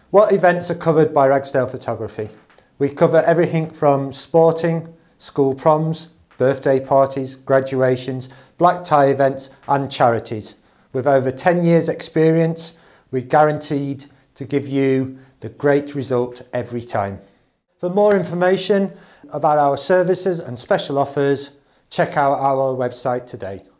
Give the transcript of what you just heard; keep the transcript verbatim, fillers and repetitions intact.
What events are covered by Ragsdale Photography? We cover everything from sporting, school proms, birthday parties, graduations, black tie events and charities. With over ten years experience, we're guaranteed to give you the great result every time. For more information about our services and special offers, check out our website today.